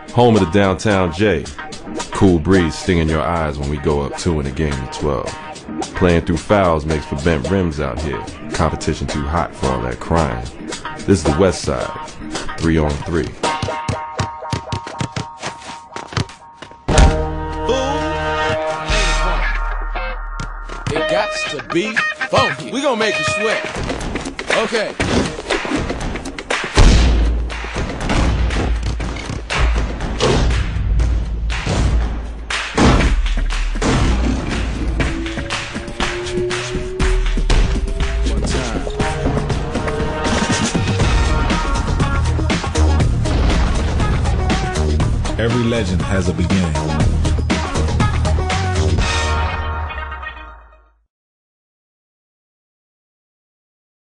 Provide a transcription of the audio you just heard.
home of the downtown J. Cool breeze stinging your eyes when we go up 2 in a game of 12. Playing through fouls makes for bent rims out here. Competition too hot for all that crying. This is the West Side, 3-on-3. It gots to be funky. We gonna make you sweat. Okay. One time. Every legend has a beginning.